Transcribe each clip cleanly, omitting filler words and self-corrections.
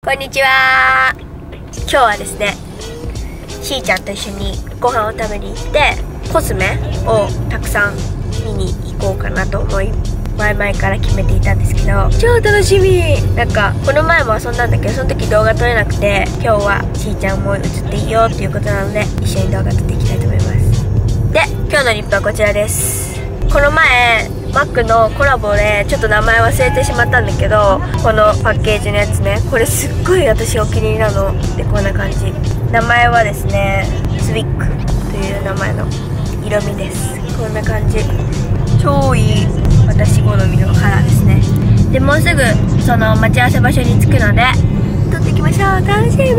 こんにちは。今日はですね、しーちゃんと一緒にご飯を食べに行ってコスメをたくさん見に行こうかなと思い、前々から決めていたんですけど、超楽しみ。なんかこの前も遊んだんだけど、その時動画撮れなくて、今日はしーちゃんも映っていいよっていうことなので、一緒に動画撮っていきたいと思います。で、今日のリップはこちらです。この前マックのコラボでちょっと名前忘れてしまったんだけど、このパッケージのやつね、これすっごい私お気に入りなので、こんな感じ。名前はですね、スウィックという名前の色味です。こんな感じ、超いい私好みのカラーですね。でもうすぐその待ち合わせ場所に着くので撮っていきましょう。楽しみ。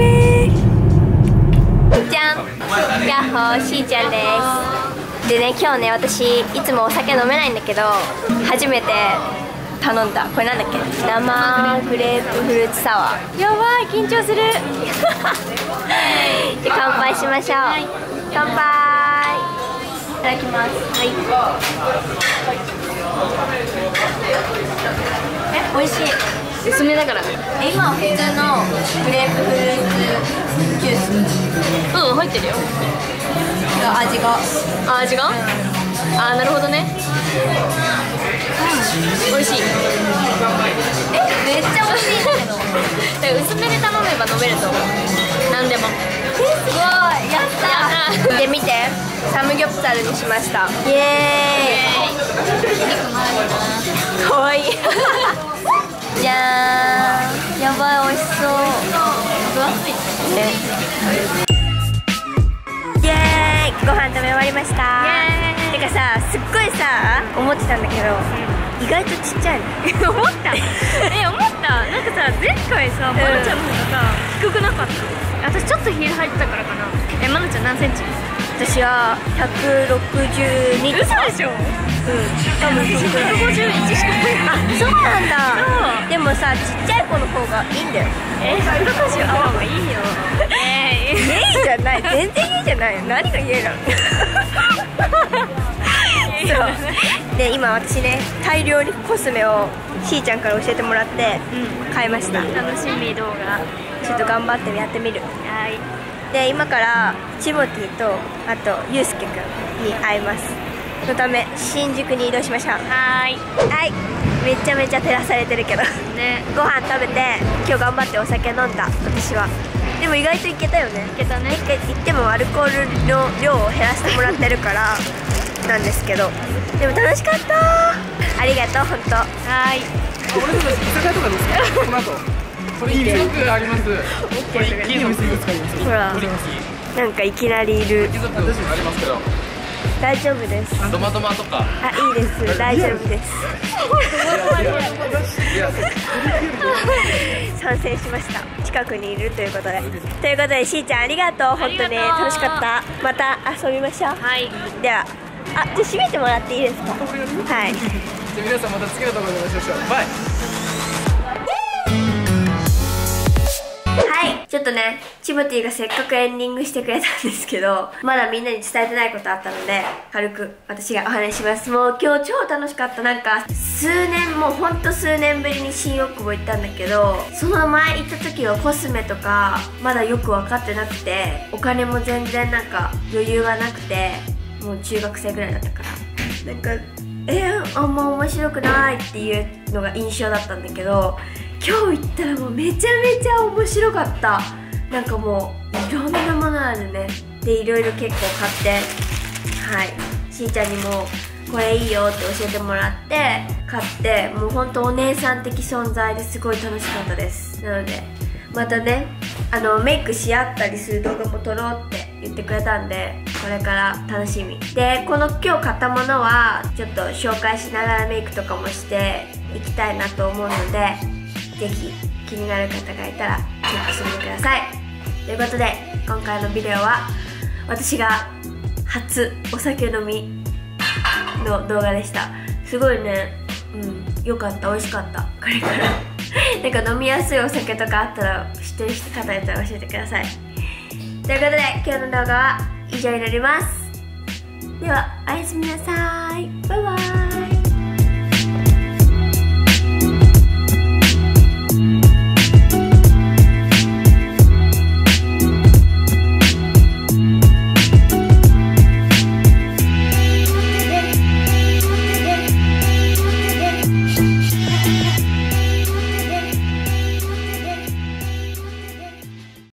じゃん、ヤッホー、しーちゃんです。でね、今日ね、私いつもお酒飲めないんだけど、初めて頼んだ。これなんだっけ、生グレープフルーツサワー。やばい、緊張する。じゃ乾杯しましょう。乾杯。いただきます。はい。美味しい。薄めだから。今は普通のグレープフルーツジュース。うん、入ってるよ。味が。あ、なるほどね。美味しい。めっちゃ美味しいんだけど。だから薄めで頼めば飲めると思う。なんでも。すごい、やった。で、見て、サムギョプサルにしました。イエーイ。かわいい。じゃーん。やばい、美味しそう。ご飯食べ終わりました。てかさ、すっごいさ、思ってたんだけど、意外とちっちゃいの。思った。思った。なんかさ、前回さ、まなちゃんの方がさ、低くなかった。私ちょっとヒール履いてたからかな。まなちゃん何センチ？私は162とか。嘘でしょ？うん。多分151しかない。あ、そうなんだ。でもさ、ちっちゃい子の方がいいんだよ。160あった方がいいよ。いいじゃない、全然いいじゃないよ。何が言えるの。そうで、今私ね、大量にコスメをしーちゃんから教えてもらって買いました。楽しみ動画ちょっと頑張ってやってみる。はい。で、今からチモティとあとユうスケくんに会います。そのため新宿に移動しましょう。はい。めちゃめちゃ照らされてるけどね。ご飯食べて今日頑張ってお酒飲んだ私は。でも意外といけたよね。いけたね。一回行ってもアルコールの量を減らしてもらってるからなんですけど、でも楽しかった。ありがとう、本当。はい。 俺たち居酒屋とかですか？この後これいいね。あります。これいいの見せてください。 ほら、なんかいきなりいる。 私もありますけど大丈夫です。 ドマドマとか。 あ、いいです。大丈夫です。参戦しました。近くにいるということで。ということで、しーちゃんありがとう。本当に楽しかった。また遊びましょう。はい。では、じゃあ閉めてもらっていいですか？はい。 じゃあ皆さんまた次の動画でお会いしましょう。バイ。 ちょっとね、チモティがせっかくエンディングしてくれたんですけど、まだみんなに伝えてないことあったので、軽く私がお話しします。もう今日超楽しかった。なんかもうほんと数年ぶりに新大久保行ったんだけど、その前行った時はコスメとかまだよく分かってなくて、お金も全然なんか余裕がなくて、もう中学生ぐらいだったから、なんかあんま面白くないっていうのが印象だったんだけど、今日行ったらもうめちゃめちゃ面白かった。なんかもういろんなものあるね。で、いろいろ結構買って、はい、しーちゃんにもこれいいよって教えてもらって買って、もうほんとお姉さん的存在ですごい楽しかったです。なのでまたね、メイクし合ったりする動画も撮ろうって言ってくれたんで、これから楽しみで、この今日買ったものはちょっと紹介しながらメイクとかもしていきたいなと思うので、ぜひ気になる方がいたらチェックしてみてください。ということで、今回のビデオは私が初お酒飲みの動画でした。すごいね、良かった、美味しかった。これからなんか飲みやすいお酒とかあったら、知ってる方いたら教えてください。ということで、今日の動画は以上になります。では、おやすみなさい。バイバーイ。